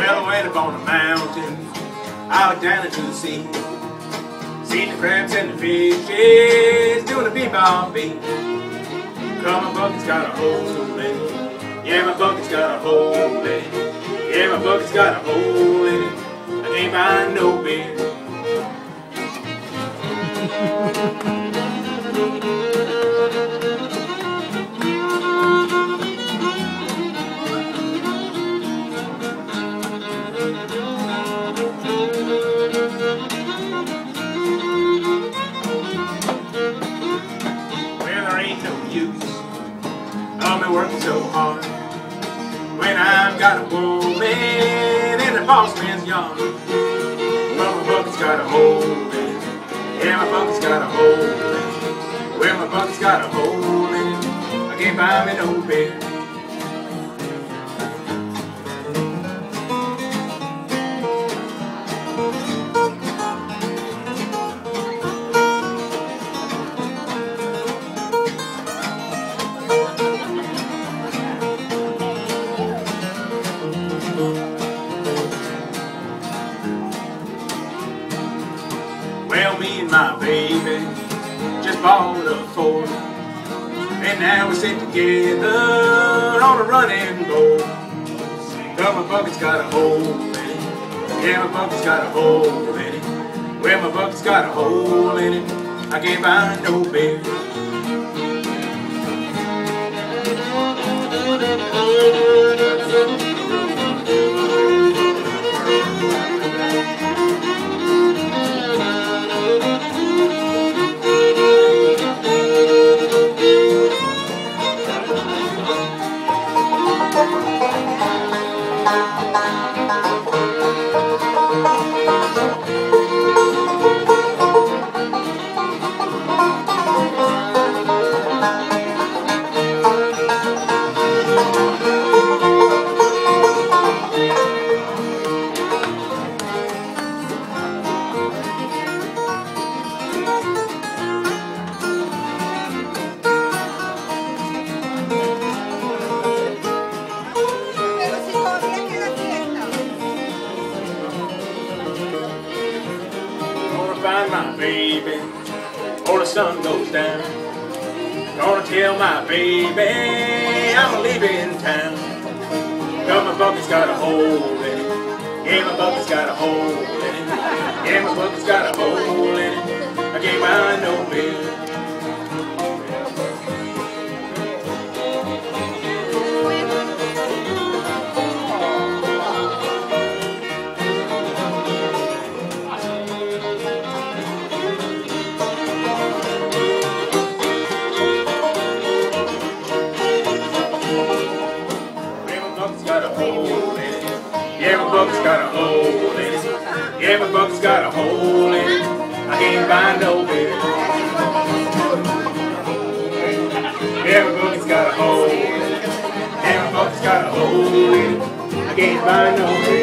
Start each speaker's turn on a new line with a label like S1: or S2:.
S1: Well, I went up on a mountain, I looked down into the sea. Seen the crabs and the fishes doing a bebop beat. Cause my bucket's got a hole in it. Yeah, my bucket's got a hole in it. Yeah, my bucket's got a hole in it. I can't find no beer. I've been working so hard when I've got a woman in the boss man's yard. Well, my bucket's got a hole in it. Yeah, my bucket's got a hole in it. Well, my bucket's got a hole in it. I can't buy me no beer. Well, me and my baby just bought a Ford, and now we sit together on a running board. Cause my bucket's got a hole in it. Yeah, my bucket's got a hole in it. Well, my bucket's got a hole in it. I can't find no beer. Find my baby before the sun goes down. Gonna tell my baby I'm leaving town. Cause my bucket's got a hole in it. Yeah, my bucket's got a hole in it. Yeah, my bucket's got a hole in it. I can't find no beer. Yeah, my bucket's got a hole in it. Yeah, my bucket's got a hole in it. I can't find no beer. Yeah, my bucket's got a hole in it. Yeah, my bucket's got a hole in it. I can't find no beer.